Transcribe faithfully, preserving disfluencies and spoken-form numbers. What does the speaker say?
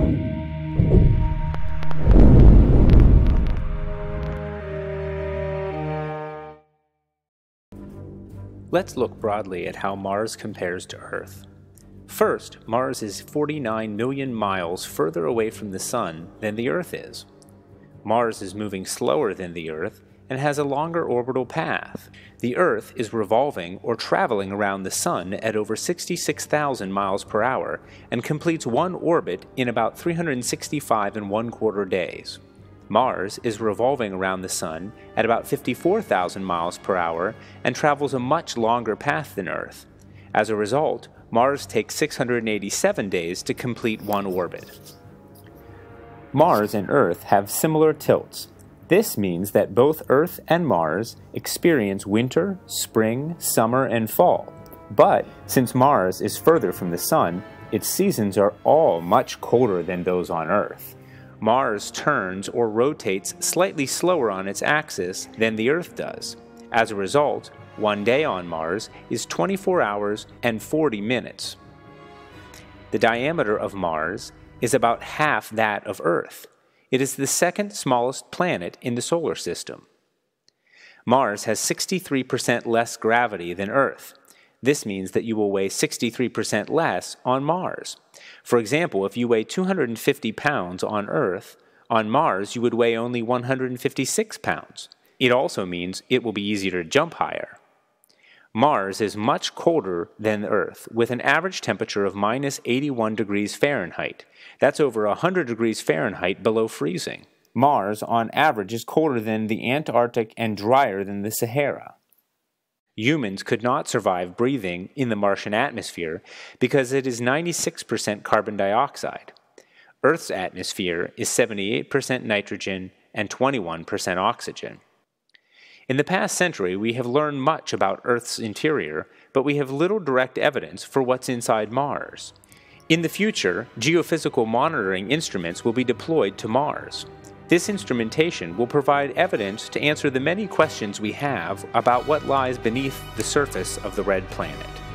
Let's look broadly at how Mars compares to Earth. First, Mars is forty-nine million miles further away from the Sun than the Earth is. Mars is moving slower than the Earth and has a longer orbital path. The Earth is revolving or traveling around the Sun at over sixty-six thousand miles per hour and completes one orbit in about three hundred sixty-five and one quarter days. Mars is revolving around the Sun at about fifty-four thousand miles per hour and travels a much longer path than Earth. As a result, Mars takes six hundred eighty-seven days to complete one orbit. Mars and Earth have similar tilts. This means that both Earth and Mars experience winter, spring, summer, and fall. But since Mars is further from the Sun, its seasons are all much colder than those on Earth. Mars turns or rotates slightly slower on its axis than the Earth does. As a result, one day on Mars is twenty-four hours and forty minutes. The diameter of Mars is about half that of Earth. It is the second smallest planet in the solar system. Mars has sixty-three percent less gravity than Earth. This means that you will weigh sixty-three percent less on Mars. For example, if you weigh two hundred fifty pounds on Earth, on Mars you would weigh only one hundred fifty-six pounds. It also means it will be easier to jump higher. Mars is much colder than Earth, with an average temperature of minus eighty-one degrees Fahrenheit. That's over one hundred degrees Fahrenheit below freezing. Mars, on average, is colder than the Antarctic and drier than the Sahara. Humans could not survive breathing in the Martian atmosphere because it is ninety-six percent carbon dioxide. Earth's atmosphere is seventy-eight percent nitrogen and twenty-one percent oxygen. In the past century, we have learned much about Earth's interior, but we have little direct evidence for what's inside Mars. In the future, geophysical monitoring instruments will be deployed to Mars. This instrumentation will provide evidence to answer the many questions we have about what lies beneath the surface of the red planet.